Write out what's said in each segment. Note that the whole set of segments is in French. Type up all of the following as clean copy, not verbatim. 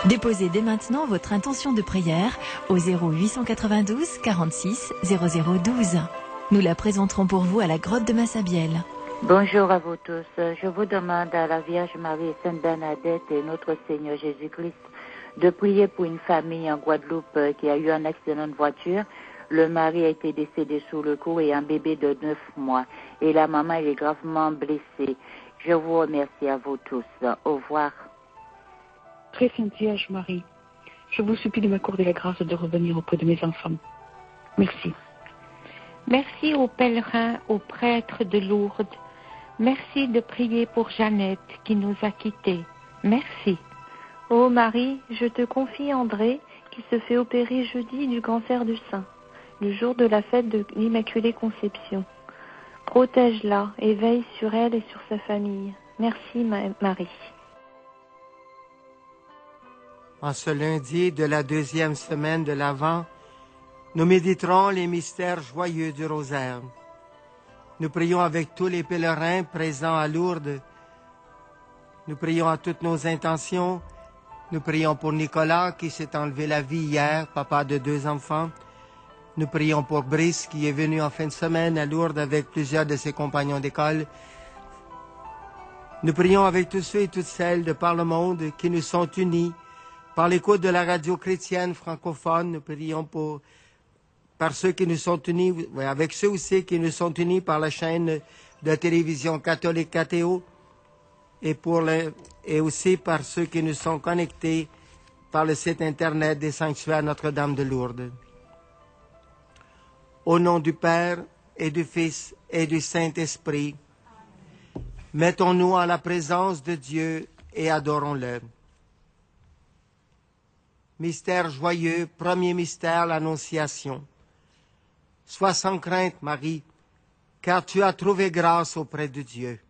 Déposez dès maintenant votre intention de prière au 0892 46 0012. Nous la présenterons pour vous à la grotte de Massabielle. Bonjour à vous tous. Je vous demande à la Vierge Marie et Sainte Bernadette et notre Seigneur Jésus-Christ de prier pour une famille en Guadeloupe qui a eu un accident de voiture. Le mari a été décédé sous le coup et un bébé de 9 mois. Et la maman est gravement blessée. Je vous remercie à vous tous. Au revoir. Très Sainte Vierge Marie, je vous supplie de m'accorder la grâce de revenir auprès de mes enfants. Merci. Merci aux pèlerins, aux prêtres de Lourdes. Merci de prier pour Jeannette qui nous a quittés. Merci. Ô Marie, je te confie André qui se fait opérer jeudi du cancer du sein, le jour de la fête de l'Immaculée Conception. Protège-la et veille sur elle et sur sa famille. Merci Marie. En ce lundi de la 2e semaine de l'Avent, nous méditerons les mystères joyeux du rosaire. Nous prions avec tous les pèlerins présents à Lourdes. Nous prions à toutes nos intentions. Nous prions pour Nicolas qui s'est enlevé la vie hier, papa de 2 enfants. Nous prions pour Brice qui est venu en fin de semaine à Lourdes avec plusieurs de ses compagnons d'école. Nous prions avec tous ceux et toutes celles de par le monde qui nous sont unis par l'écoute de la radio chrétienne francophone. Nous prions par ceux qui nous sont unis, avec ceux aussi qui nous sont unis par la chaîne de télévision catholique KTO et aussi par ceux qui nous sont connectés par le site internet des sanctuaires Notre-Dame de Lourdes. Au nom du Père et du Fils et du Saint-Esprit, mettons-nous en la présence de Dieu et adorons-le. Mystère joyeux, premier mystère, l'Annonciation. Sois sans crainte, Marie, car tu as trouvé grâce auprès de Dieu.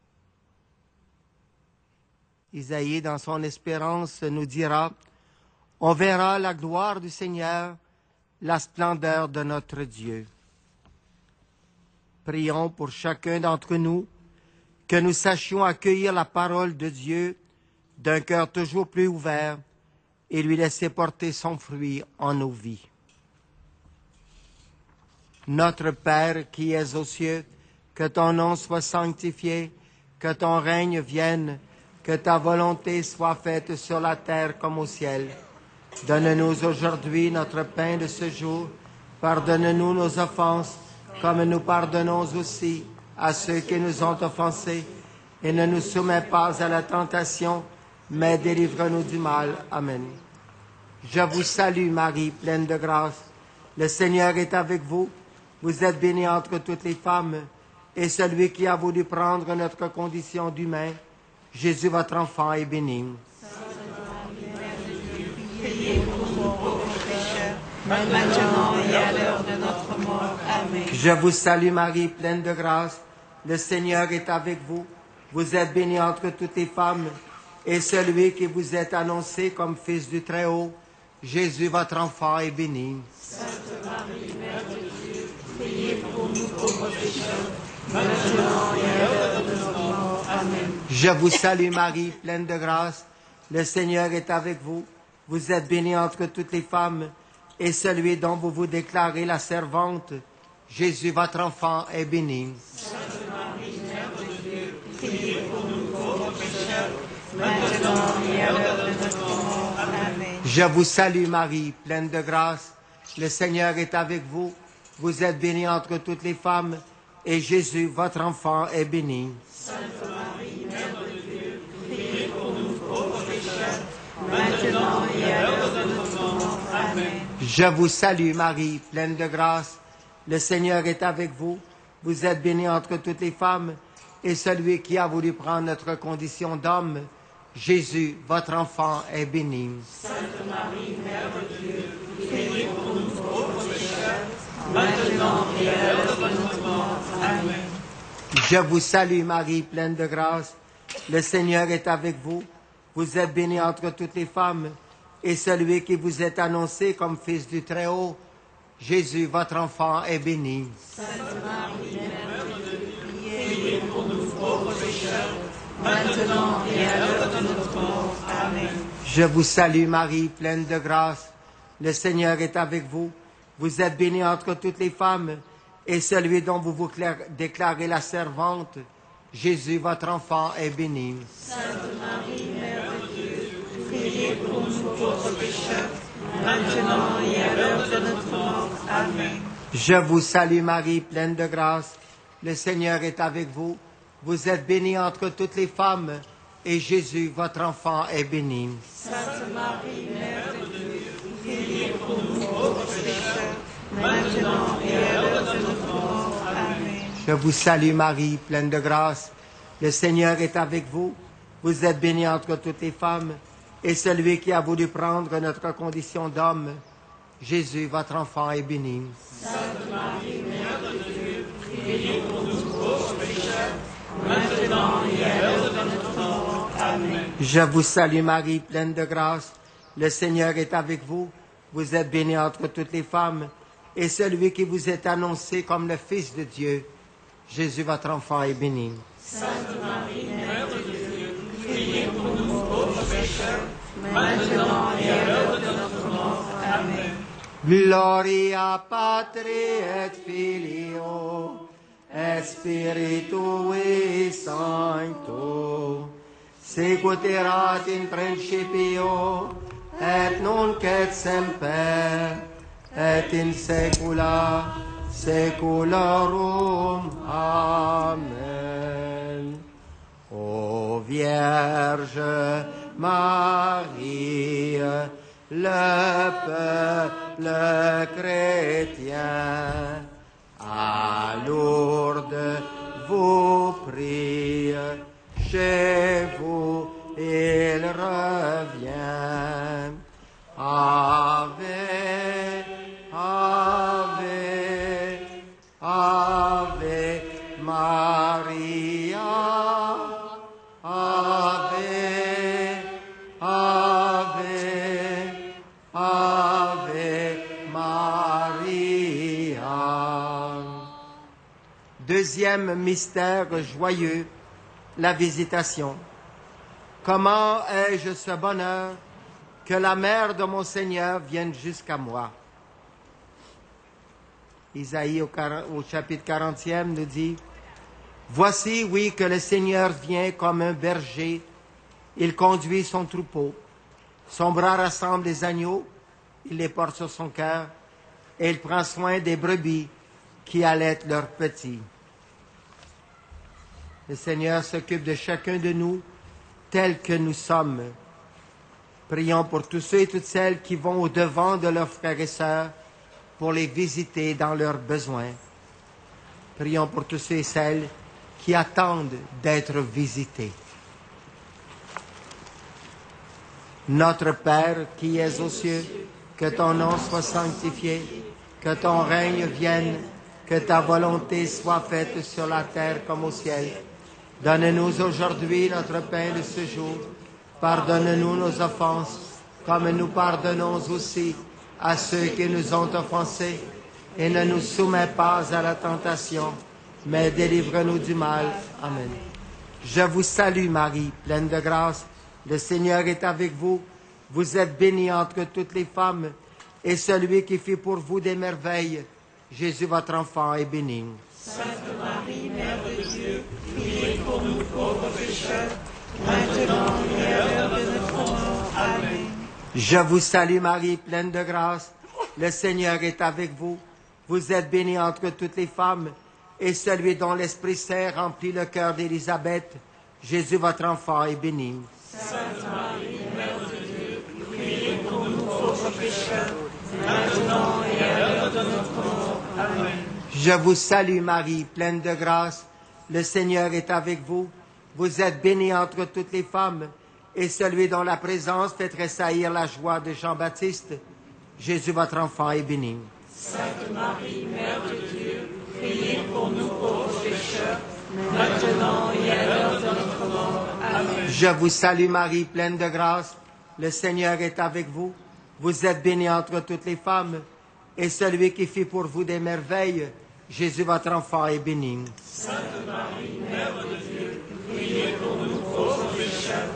Isaïe, dans son espérance, nous dira, on verra la gloire du Seigneur, la splendeur de notre Dieu. Prions pour chacun d'entre nous, que nous sachions accueillir la parole de Dieu d'un cœur toujours plus ouvert et lui laisser porter son fruit en nos vies. Notre Père qui es aux cieux, que ton nom soit sanctifié, que ton règne vienne, que ta volonté soit faite sur la terre comme au ciel. Donne-nous aujourd'hui notre pain de ce jour. Pardonne-nous nos offenses, comme nous pardonnons aussi à ceux qui nous ont offensés. Et ne nous soumets pas à la tentation, mais délivre-nous du mal. Amen. Je vous salue Marie, pleine de grâce. Le Seigneur est avec vous. Vous êtes bénie entre toutes les femmes, et celui qui a voulu prendre notre condition d'humain, Jésus, votre enfant, est béni. Priez pour nous pauvres pécheurs, maintenant et à l'heure de notre mort. Amen. Je vous salue Marie, pleine de grâce. Le Seigneur est avec vous. Vous êtes bénie entre toutes les femmes, et celui qui vous est annoncé comme Fils du Très-Haut, Jésus, votre enfant, est béni. Sainte Marie, Mère de Dieu, priez pour nous pauvres pécheurs, maintenant et à l'heure de notre mort. Amen. Je vous salue Marie, pleine de grâce. Le Seigneur est avec vous. Vous êtes bénie entre toutes les femmes, et celui dont vous vous déclarez la servante, Jésus, votre enfant, est béni. Sainte Marie, Mère de Dieu, priez pour nous pauvres pécheurs, maintenant et à l'heure de notre mort. Amen. Je vous salue Marie, pleine de grâce. Le Seigneur est avec vous. Vous êtes bénie entre toutes les femmes, et Jésus, votre enfant, est béni. Sainte Marie, Mère de Dieu, priez pour nous pauvres pécheurs, maintenant et à l'heure de notre mort. Amen. Je vous salue Marie, pleine de grâce. Le Seigneur est avec vous. Vous êtes bénie entre toutes les femmes, et celui qui a voulu prendre notre condition d'homme, Jésus, votre enfant, est béni. Sainte Marie, Mère de Dieu, priez pour nous pauvres pécheurs, maintenant et à l'heure de notre mort. Amen. Je vous salue Marie, pleine de grâce. Le Seigneur est avec vous. Vous êtes bénie entre toutes les femmes, et celui qui vous est annoncé comme Fils du Très-Haut, Jésus, votre enfant, est béni. Sainte Marie, Mère de Dieu, priez pour nous pauvres pécheurs, maintenant et à l'heure de notre mort. Amen. Je vous salue Marie, pleine de grâce. Le Seigneur est avec vous. Vous êtes bénie entre toutes les femmes, et celui dont vous vous déclarez la servante, Jésus, votre enfant, est béni. Sainte Marie, Mère de Dieu, priez pour nous pauvres pécheurs, maintenant et à l'heure de notre mort. Amen. Je vous salue Marie, pleine de grâce. Le Seigneur est avec vous. Vous êtes bénie entre toutes les femmes, et Jésus, votre enfant, est béni. Sainte Marie, Mère de Dieu, priez pour nous pauvres pécheurs, maintenant et à l'heure de notre mort. Amen. Je vous salue Marie, pleine de grâce. Le Seigneur est avec vous. Vous êtes bénie entre toutes les femmes, et celui qui a voulu prendre notre condition d'homme, Jésus, votre enfant, est béni. Sainte Marie, Mère de Dieu, priez pour nous pauvres pécheurs, maintenant et à l'heure de notre mort. Amen. Je vous salue Marie, pleine de grâce. Le Seigneur est avec vous. Vous êtes bénie entre toutes les femmes, et celui qui vous est annoncé comme le Fils de Dieu, Jésus, votre enfant, est béni. Sainte Marie, Mère de Dieu, priez pour nous pauvres pécheurs, maintenant et à l'heure de notre mort. Amen. Gloria Patri et Filio, et Spiritui Sancto, sicut erat in principio, et nunc et semper, et in saecula saeculorum. Amen. Ô Vierge Marie, le peuple chrétien, à Lourdes vous prie, chez vous il revient. Ave, Ave, Ave Maria, Ave, Ave, Ave Maria. Deuxième mystère joyeux, la visitation. Comment ai-je ce bonheur que la mère de mon Seigneur vienne jusqu'à moi? Isaïe au chapitre 40e nous dit, « Voici, oui, que le Seigneur vient comme un berger, il conduit son troupeau, son bras rassemble les agneaux, il les porte sur son cœur, et il prend soin des brebis qui allaitent leurs petits. » Le Seigneur s'occupe de chacun de nous tels que nous sommes. Prions pour tous ceux et toutes celles qui vont au-devant de leurs frères et sœurs pour les visiter dans leurs besoins. Prions pour tous ceux et celles qui attendent d'être visités. Notre Père qui es aux cieux, que ton nom soit sanctifié, que ton règne vienne, que ta volonté soit faite sur la terre comme au ciel. Donne-nous aujourd'hui notre pain de ce jour. Pardonne-nous nos offenses, comme nous pardonnons aussi à ceux qui nous ont offensés. Et ne nous soumets pas à la tentation, mais délivre-nous du mal. Amen. Je vous salue Marie, pleine de grâce. Le Seigneur est avec vous. Vous êtes bénie entre toutes les femmes, et celui qui fit pour vous des merveilles, Jésus votre enfant, est béni. Sainte Marie, Mère de Dieu, priez pour nous pauvres pécheurs, maintenant et à l'heure de notre mort. Amen. Je vous salue Marie, pleine de grâce. Le Seigneur est avec vous. Vous êtes bénie entre toutes les femmes, et celui dont l'Esprit Saint remplit le cœur d'Élisabeth, Jésus votre enfant, est béni. Sainte Marie, Mère de Dieu, priez pour nous pauvres pécheurs, maintenant et à l'heure de notre mort. Amen. Je vous salue Marie, pleine de grâce. Le Seigneur est avec vous. Vous êtes bénie entre toutes les femmes, et celui dont la présence fait tressaillir la joie de Jean-Baptiste, Jésus votre enfant, est béni. Sainte Marie, Mère de Dieu, priez pour nous pauvres pécheurs, maintenant et à l'heure de notre mort. Amen. Je vous salue Marie, pleine de grâce. Le Seigneur est avec vous. Vous êtes bénie entre toutes les femmes, et celui qui fit pour vous des merveilles, Jésus votre enfant, est béni. Sainte Marie, Mère de Dieu, priez pour nous pauvres pécheurs,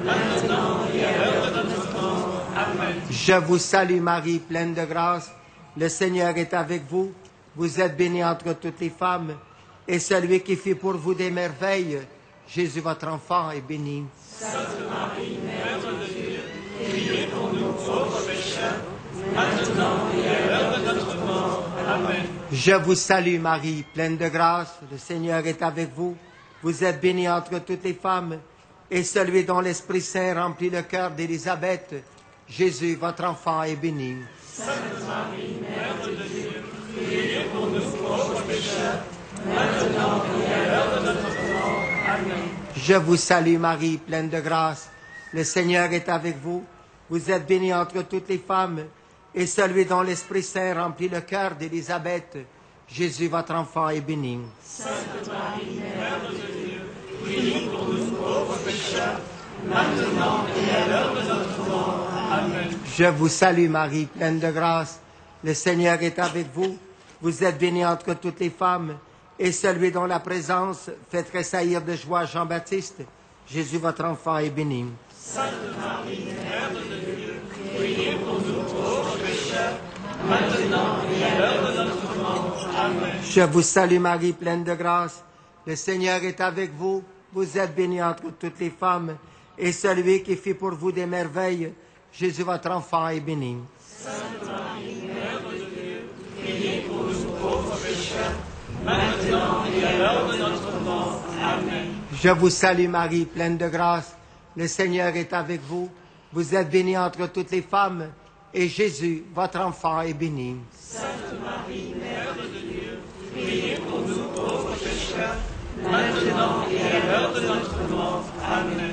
maintenant et à l'heure de notre mort. Amen. Je vous salue Marie, pleine de grâce. Le Seigneur est avec vous. Vous êtes bénie entre toutes les femmes. Et celui qui fit pour vous des merveilles, Jésus, votre enfant, est béni. Sainte Marie, Mère de Dieu, priez pour nous pauvres pécheurs, maintenant et à l'heure de notre mort. Amen. Je vous salue Marie, pleine de grâce. Le Seigneur est avec vous. Vous êtes bénie entre toutes les femmes. Et celui dont l'Esprit Saint remplit le cœur d'Élisabeth, Jésus, votre enfant, est béni. Sainte Marie, Mère de Dieu, priez pour nous pauvres pécheurs, maintenant et à l'heure de notre mort. Amen. Je vous salue Marie, pleine de grâce. Le Seigneur est avec vous. Vous êtes bénie entre toutes les femmes. Et celui dont l'Esprit Saint remplit le cœur d'Élisabeth, Jésus, votre enfant, est béni. Sainte Marie, Mère de Dieu, priez pour nous pauvres pécheurs, maintenant et à l'heure de notre mort. Amen. Je vous salue Marie, pleine de grâce. Le Seigneur est avec vous. Vous êtes bénie entre toutes les femmes. Et celui dont la présence fait tressaillir de joie Jean-Baptiste, Jésus, votre enfant, est béni. Sainte Marie, Mère de Dieu, priez pour nous pauvres pécheurs, maintenant et à l'heure de notre mort. Amen. Je vous salue Marie, pleine de grâce. Le Seigneur est avec vous. Vous êtes bénie entre toutes les femmes. Et celui qui fit pour vous des merveilles, Jésus, votre enfant, est béni. Sainte Marie, Mère de Dieu, priez pour nous pauvres pécheurs, maintenant et à l'heure de notre mort. Amen. Je vous salue Marie, pleine de grâce. Le Seigneur est avec vous. Vous êtes bénie entre toutes les femmes. Et Jésus, votre enfant, est béni. Sainte Marie, Mère de Dieu, priez pour nous pauvres pécheurs, maintenant et à l'heure de notre mort. Amen.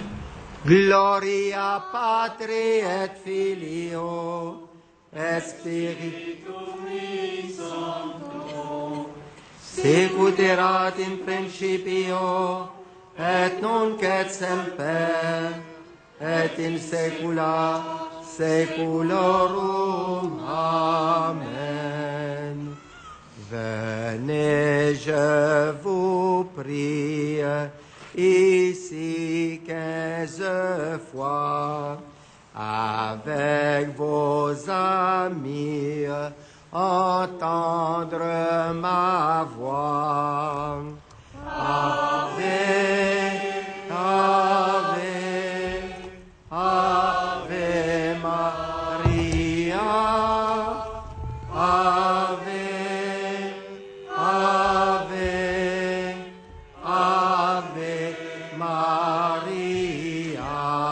Gloria Patri et Filio et Spiritui Sancto, sicut erat in principio, et nunc et semper, et in saecula saeculorum. Amen. Venez, je vous prie, ici 15 fois, avec vos amis, entendre ma voix. Ave, Ave, Ave Maria, Ave, Ave, Ave Maria.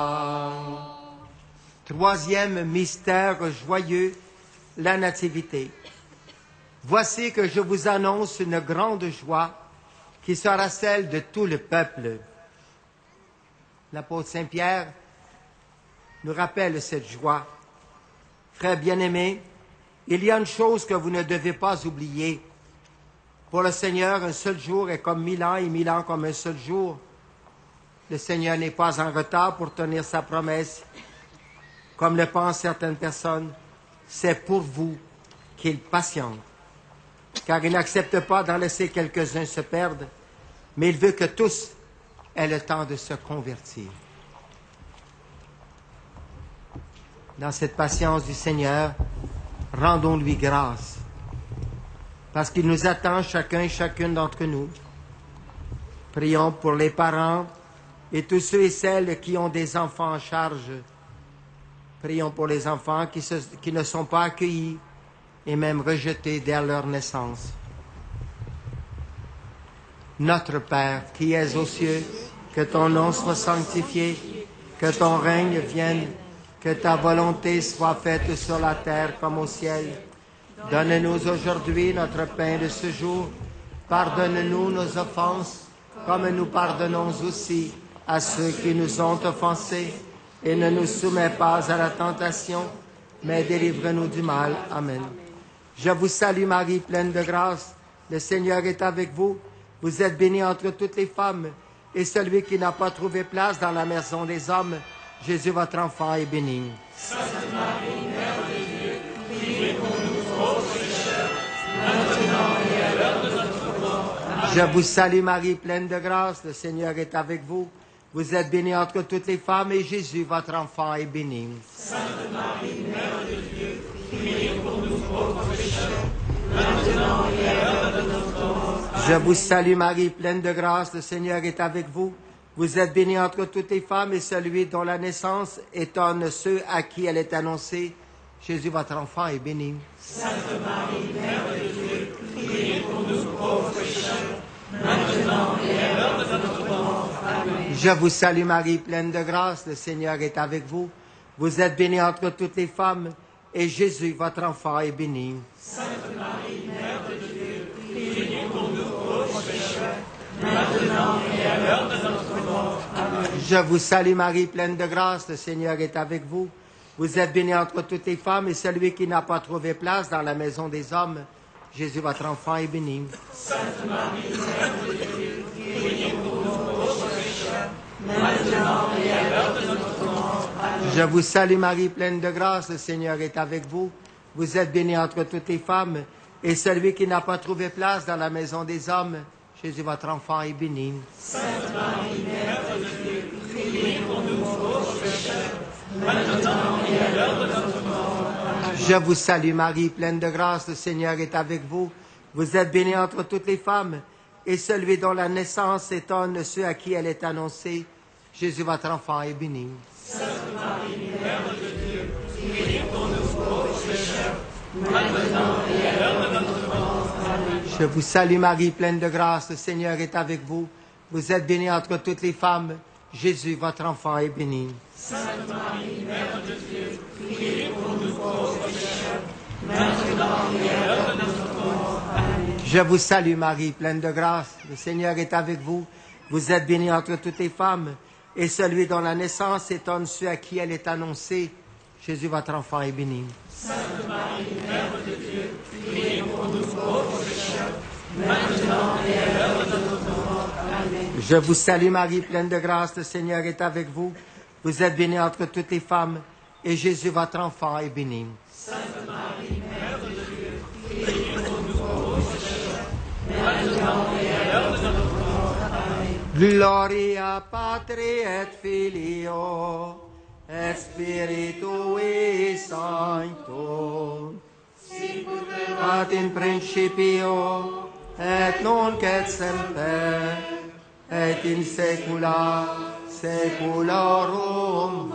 Troisième mystère joyeux, la Nativité. Voici que je vous annonce une grande joie qui sera celle de tout le peuple. L'apôtre Saint-Pierre nous rappelle cette joie. Frères bien-aimés, il y a une chose que vous ne devez pas oublier. Pour le Seigneur, un seul jour est comme 1000 ans et 1000 ans comme un seul jour. Le Seigneur n'est pas en retard pour tenir sa promesse. Comme le pensent certaines personnes, c'est pour vous qu'il patiente. Car il n'accepte pas d'en laisser quelques-uns se perdre, mais il veut que tous aient le temps de se convertir. Dans cette patience du Seigneur, rendons-lui grâce, parce qu'il nous attend chacun et chacune d'entre nous. Prions pour les parents et tous ceux et celles qui ont des enfants en charge. Prions pour les enfants qui ne sont pas accueillis et même rejetés dès leur naissance. Notre Père, qui es aux cieux, que ton nom soit sanctifié, que ton règne vienne, que ta volonté soit faite sur la terre comme au ciel. Donne-nous aujourd'hui notre pain de ce jour. Pardonne-nous nos offenses, comme nous pardonnons aussi à ceux qui nous ont offensés. Et ne nous soumets pas à la tentation, mais délivre-nous du mal. Amen. Je vous salue Marie, pleine de grâce. Le Seigneur est avec vous. Vous êtes bénie entre toutes les femmes. Et celui qui n'a pas trouvé place dans la maison des hommes, Jésus, votre enfant, est béni. Sainte Marie, Mère de Dieu, priez pour nous pauvres pécheurs, maintenant et à l'heure de notre mort. Amen. Je vous salue Marie, pleine de grâce. Le Seigneur est avec vous. Vous êtes bénie entre toutes les femmes et Jésus, votre enfant, est béni. Sainte Marie, Mère de Dieu, priez pour nous pauvres pécheurs, maintenant et à l'heure de notre mort. Je vous salue Marie, pleine de grâce, le Seigneur est avec vous. Vous êtes bénie entre toutes les femmes et celui dont la naissance étonne ceux à qui elle est annoncée. Jésus, votre enfant, est béni. Sainte Marie, Mère de Dieu, priez pour nous pauvres pécheurs, maintenant et à l'heure de notre mort. Amen. Je vous salue Marie, pleine de grâce, le Seigneur est avec vous. Vous êtes bénie entre toutes les femmes et Jésus, votre enfant, est béni. Sainte Marie, Mère de Dieu, priez pour nous pauvres pécheurs, maintenant et à l'heure de notre mort. Amen. Je vous salue Marie, pleine de grâce, le Seigneur est avec vous. Vous êtes bénie entre toutes les femmes et celui qui n'a pas trouvé place dans la maison des hommes, Jésus, votre enfant, est béni. Sainte Marie, Mère de Dieu, priez pour nous pauvres pécheurs, maintenant et à l'heure de notre mort. Amen. Je vous salue Marie, pleine de grâce, le Seigneur est avec vous. Vous êtes bénie entre toutes les femmes et celui qui n'a pas trouvé place dans la maison des hommes, Jésus, votre enfant, est béni. Sainte Marie, Mère de Dieu, priez pour nous pauvres pécheurs, maintenant et à l'heure de notre mort. Amen. Je vous salue Marie, pleine de grâce, le Seigneur est avec vous. Vous êtes bénie entre toutes les femmes et celui dont la naissance étonne ceux à qui elle est annoncée, Jésus, votre enfant, est béni. Sainte Marie, Mère de Dieu, priez pour nous pauvres pécheurs, maintenant et à l'heure de notre mort. Amen. Je vous salue Marie, pleine de grâce, le Seigneur est avec vous. Vous êtes bénie entre toutes les femmes. Jésus, votre enfant, est béni. Sainte Marie, Mère de Dieu, priez pour nous pauvres pécheurs, maintenant et à l'heure de notre mort. Amen. Je vous salue Marie, pleine de grâce, le Seigneur est avec vous. Vous êtes bénie entre toutes les femmes, et celui dont la naissance étonne ceux à qui elle est annoncée. Jésus, votre enfant, est béni. Sainte Marie, Mère de Dieu, priez pour nous pauvres pécheurs, maintenant et à l'heure de notre mort. Amen. Je vous salue Marie, pleine de grâce, le Seigneur est avec vous. Vous êtes bénie entre toutes les femmes, et Jésus, votre enfant, est béni. Sainte Marie, Mère de Dieu, priez pour nous pauvres pécheurs, maintenant et à l'heure de notre mort. Amen. Gloria Patri et Filio, et Spiritui Sancto, sicut in principio, et nunc et semper, et in saecula saeculorum.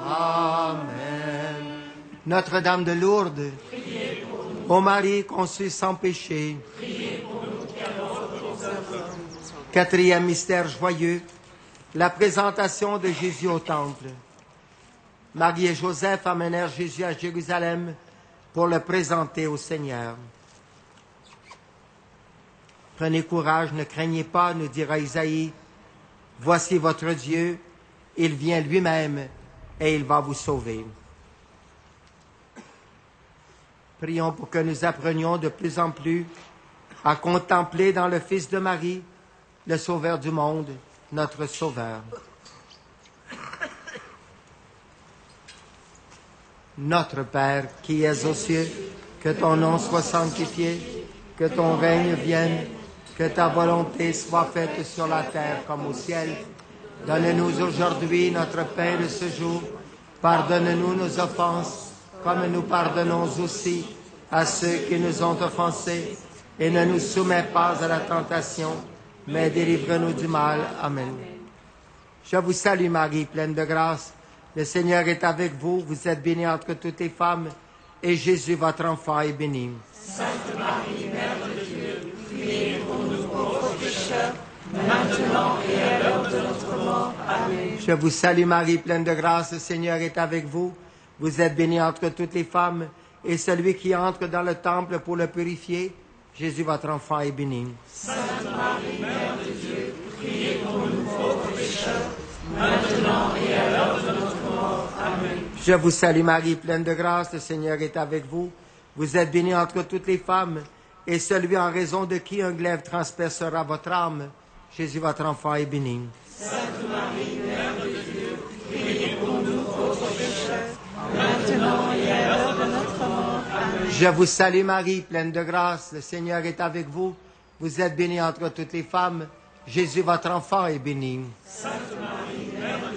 Amen. Notre-Dame de Lourdes, ô Marie conçue sans péché, quatrième mystère joyeux, la présentation de Jésus au temple. Marie et Joseph amenèrent Jésus à Jérusalem pour le présenter au Seigneur. Prenez courage, ne craignez pas, nous dira Isaïe. Voici votre Dieu, il vient lui-même et il va vous sauver. Prions pour que nous apprenions de plus en plus à contempler dans le Fils de Marie le Sauveur du monde, notre Sauveur. Notre Père qui es aux cieux, que ton nom soit sanctifié, que ton règne vienne, que ta volonté soit faite sur la terre comme au ciel. Donne-nous aujourd'hui notre pain de ce jour. Pardonne-nous nos offenses, comme nous pardonnons aussi à ceux qui nous ont offensés. Et ne nous soumets pas à la tentation, mais délivre-nous du mal. Amen. Je vous salue Marie, pleine de grâce. Le Seigneur est avec vous. Vous êtes bénie entre toutes les femmes. Et Jésus, votre enfant, est béni. Sainte Marie, Mère de Dieu, priez pour nous pauvres pécheurs, maintenant et à l'heure de notre mort. Amen. Je vous salue Marie, pleine de grâce. Le Seigneur est avec vous. Vous êtes bénie entre toutes les femmes. Et celui qui entre dans le temple pour le purifier, Jésus, votre enfant, est béni. Sainte Marie, Mère de Dieu, priez pour nous pauvres pécheurs, maintenant et à l'heure de notre mort. Amen. Je vous salue Marie, pleine de grâce, le Seigneur est avec vous. Vous êtes bénie entre toutes les femmes, et celui en raison de qui un glaive transpercera votre âme, Jésus, votre enfant, est béni. Sainte Marie, Mère de Dieu, priez pour nous pauvres pécheurs, maintenant et à l'heure de notre mort. Amen. Je vous salue Marie, pleine de grâce, le Seigneur est avec vous. Vous êtes bénie entre toutes les femmes, Jésus, votre enfant, est béni. Sainte Marie, Mère de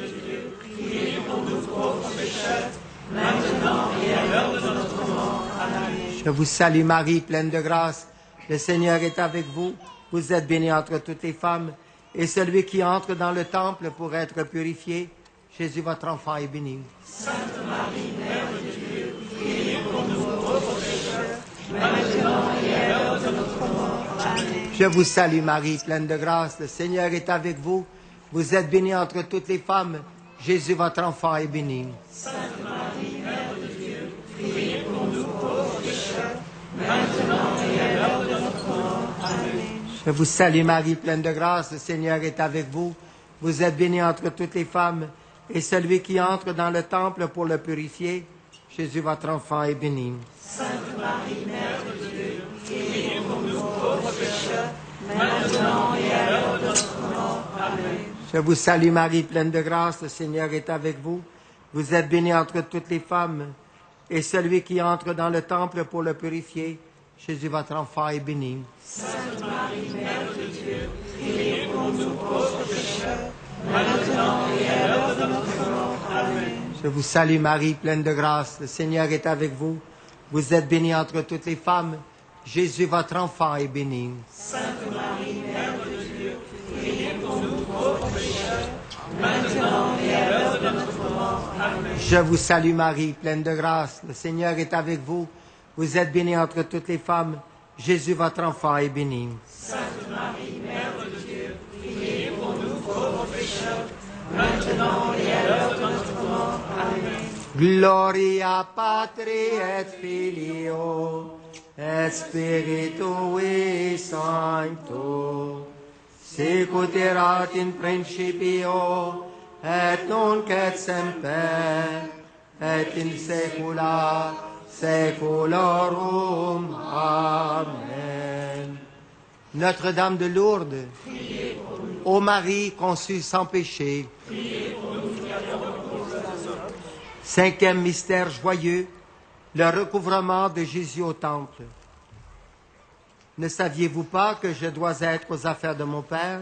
pécheurs, maintenant et à l'heure de notre mort. Amen. Je vous salue Marie, pleine de grâce. Le Seigneur est avec vous. Vous êtes bénie entre toutes les femmes. Et celui qui entre dans le temple pour être purifié, Jésus, votre enfant, est béni. Sainte Marie, Mère de Dieu, priez pour nous pauvres pécheurs, maintenant et à l'heure de notre mort. Amen. Je vous salue Marie, pleine de grâce. Le Seigneur est avec vous. Vous êtes bénie entre toutes les femmes. Jésus, votre enfant, est béni. Sainte Marie, Mère de Dieu, priez pour nous pauvres pécheurs, maintenant et à l'heure de notre mort. Amen. Je vous salue Marie, pleine de grâce. Le Seigneur est avec vous. Vous êtes bénie entre toutes les femmes. Et celui qui entre dans le temple pour le purifier, Jésus, votre enfant, est béni. Sainte Marie, Mère de Dieu, priez pour nous pauvres pécheurs, maintenant et à l'heure de notre mort. Amen. Je vous salue Marie, pleine de grâce. Le Seigneur est avec vous. Vous êtes bénie entre toutes les femmes. Et celui qui entre dans le temple pour le purifier, Jésus, votre enfant, est béni. Sainte Marie, Mère de Dieu, priez pour nous pauvres pécheurs, maintenant et à l'heure de notre mort. Amen. Je vous salue Marie, pleine de grâce. Le Seigneur est avec vous. Vous êtes bénie entre toutes les femmes. Jésus, votre enfant, est béni. Sainte Marie, Mère de Dieu, priez pour nous pauvres pécheurs, maintenant et à l'heure de notre mort. Amen. Je vous salue Marie, pleine de grâce. Le Seigneur est avec vous. Vous êtes bénie entre toutes les femmes. Jésus, votre enfant, est béni. Sainte Marie, Mère de Dieu, priez pour nous pauvres pécheurs, maintenant et à l'heure de notre mort. Amen. Gloria Patri et Filio et Spiritui Sancto, sicut erat in principio et nunc et semper et in saecula saeculorum. Amen. Notre-Dame de Lourdes, ô Marie conçue sans péché, cinquième mystère joyeux, le recouvrement de Jésus au temple. Ne saviez-vous pas que je dois être aux affaires de mon Père?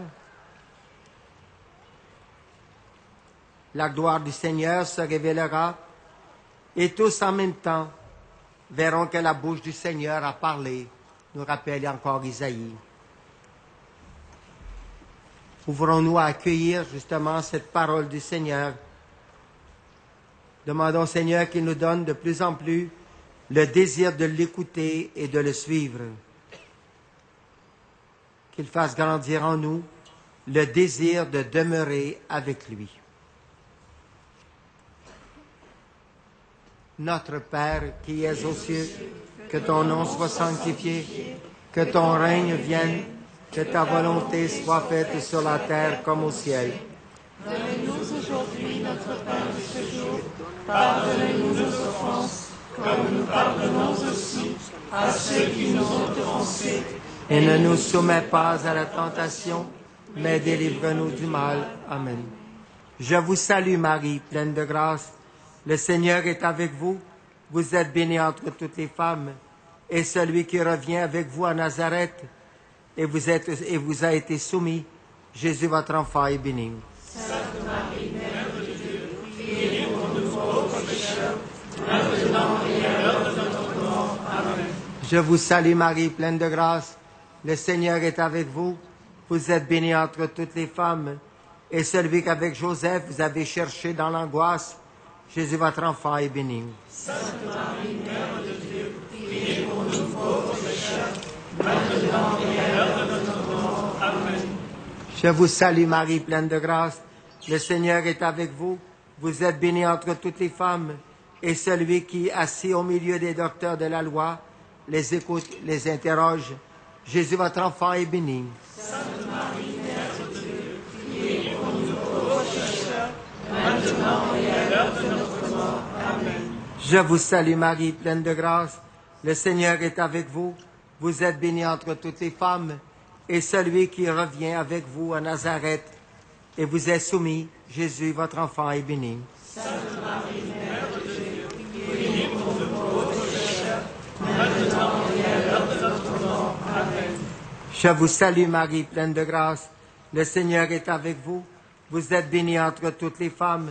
La gloire du Seigneur se révélera et tous en même temps verront que la bouche du Seigneur a parlé, nous rappelle encore Isaïe. Ouvrons-nous à accueillir justement cette parole du Seigneur. Demandons au Seigneur qu'il nous donne de plus en plus le désir de l'écouter et de le suivre. Qu'il fasse grandir en nous le désir de demeurer avec lui. Notre Père qui es aux cieux, que ton nom soit sanctifié, que ton règne vienne, que ta volonté soit faite sur la terre comme au ciel. Donne-nous aujourd'hui notre pain de ce jour. Pardonne-nous nos offenses, comme nous pardonnons aussi à ceux qui nous ont offensés. Et ne nous soumets pas à la tentation, mais délivre-nous du mal. Amen. Je vous salue Marie, pleine de grâce. Le Seigneur est avec vous. Vous êtes bénie entre toutes les femmes. Et celui qui revient avec vous à Nazareth et vous a été soumis, Jésus, votre enfant, est béni. Sainte Marie, Mère de Dieu, priez pour nous pauvres pécheurs, maintenant et à l'heure de notre mort. Amen. Je vous salue Marie, pleine de grâce. Le Seigneur est avec vous. Vous êtes bénie entre toutes les femmes. Et celui qu'avec Joseph vous avez cherché dans l'angoisse, Jésus, votre enfant, est béni. Sainte Marie, Mère de Dieu, priez pour nous pauvres pécheurs, maintenant et à l'heure de notre mort. Amen. Je vous salue Marie, pleine de grâce. Le Seigneur est avec vous. Vous êtes bénie entre toutes les femmes. Et celui qui, assis au milieu des docteurs de la loi, les écoute, les interroge. Jésus, votre enfant, est béni. Sainte Marie, Mère de Dieu, priez pour nous pauvres pécheurs, maintenant et à l'heure de notre mort. Amen. Je vous salue Marie, pleine de grâce. Le Seigneur est avec vous. Vous êtes bénie entre toutes les femmes. Et celui qui revient avec vous à Nazareth et vous est soumis, Jésus, votre enfant, est béni. Sainte Marie, Mère de Dieu, priez pour nous pauvres pécheurs, maintenant et à l'heure de notre mort. Amen. Je vous salue Marie, pleine de grâce. Le Seigneur est avec vous. Vous êtes bénie entre toutes les femmes.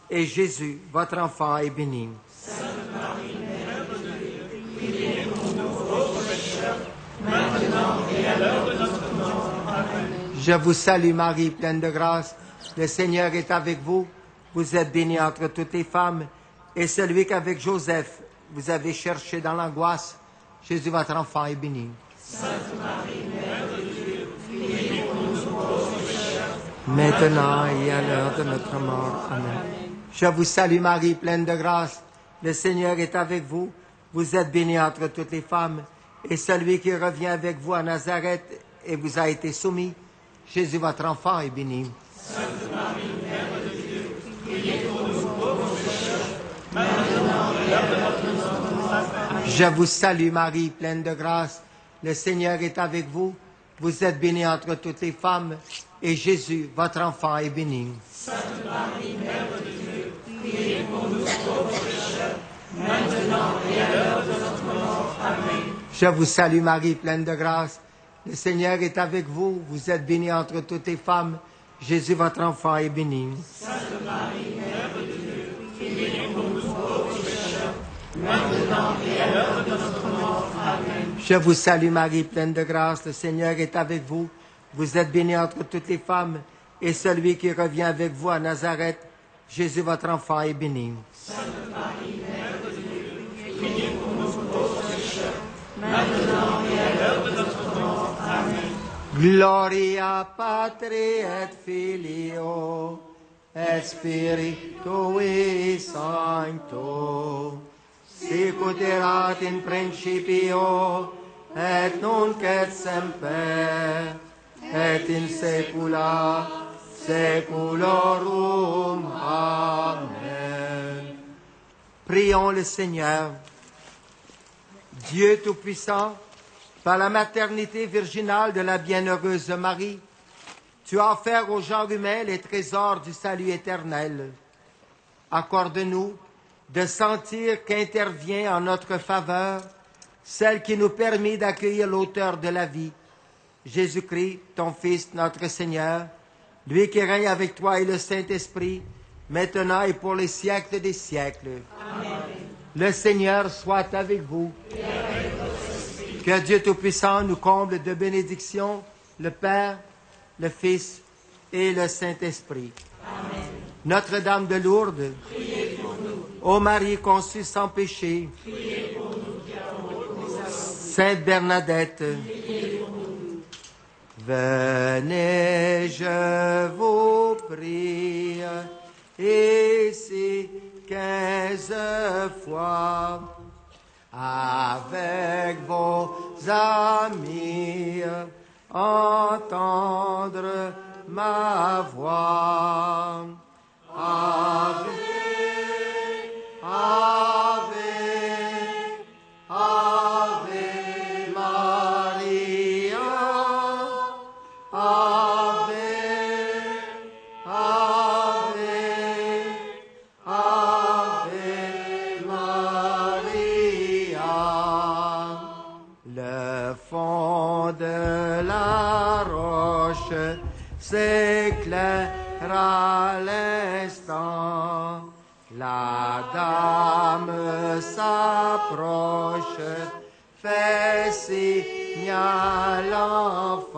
et Jésus, votre enfant, est béni. Sainte Marie, Mère de Dieu, priez pour nous pauvres pécheurs, maintenant et à l'heure de notre mort. Amen. Je vous salue Marie, pleine de grâce. Le Seigneur est avec vous. Vous êtes bénie entre toutes les femmes. Et celui qu'avec Joseph, vous avez cherché dans l'angoisse, Jésus, votre enfant, est béni. Sainte Marie, Mère de Dieu, priez pour nous pauvres pécheurs, Maintenant et à l'heure de notre mort. Amen. Je vous salue Marie, pleine de grâce. Le Seigneur est avec vous. Vous êtes bénie entre toutes les femmes. Et celui qui revient avec vous à Nazareth et vous a été soumis, Jésus, votre enfant, est béni. Sainte Marie, Mère de Dieu, priez pour nous pauvres pécheurs, maintenant et à l'heure de notre mort. Amen. Je vous salue Marie, pleine de grâce. Le Seigneur est avec vous. Vous êtes bénie entre toutes les femmes. Et Jésus, votre enfant, est béni. Sainte Marie, Mère de Dieu, priez pour nous pauvres pécheurs, maintenant et à l'heure de notre mort. Amen. Je vous salue Marie, pleine de grâce. Le Seigneur est avec vous. Vous êtes bénie entre toutes les femmes. Jésus, votre enfant, est béni. Sainte Marie, Mère de Dieu, priez pour nous pauvres pécheurs, maintenant et à l'heure de notre mort. Amen. Je vous salue Marie, pleine de grâce. Le Seigneur est avec vous. Vous êtes bénie entre toutes les femmes. Et celui qui revient avec vous à Nazareth, Jésus, votre enfant, est béni. Sainte Marie, Mère de Dieu, priez pour nous pauvres pécheurs, maintenant et à l'heure de notre mort. Amen. Gloria Patri et Filio et Spiritui Sancto, sicut erat in principio et nunc et semper et in saecula saeculorum. Amen. Prions le Seigneur. Dieu Tout-Puissant, par la maternité virginale de la bienheureuse Marie, tu as offert au genre humain les trésors du salut éternel. Accorde-nous de sentir qu'intervient en notre faveur celle qui nous permet d'accueillir l'auteur de la vie, Jésus-Christ, ton Fils, notre Seigneur, lui qui règne avec toi et le Saint-Esprit, maintenant et pour les siècles des siècles. Amen. Le Seigneur soit avec vous. Et avec votre esprit. Que Dieu Tout-Puissant nous comble de bénédictions, le Père, le Fils et le Saint-Esprit. Amen. Notre-Dame de Lourdes, Priez pour nous. ô Marie conçue sans péché, Priez pour nous qui avons recours à vous. Sainte Bernadette, Priez pour nous. venez, je vous prie, ici 15 fois, avec vos amis, entendre ma voix. Ave, Ave, Ave Maria, Ave, Ave, Ave Maria. Le fond de la roche s'éclaire à l'instant. La dame s'approche, fait signe à l'enfant.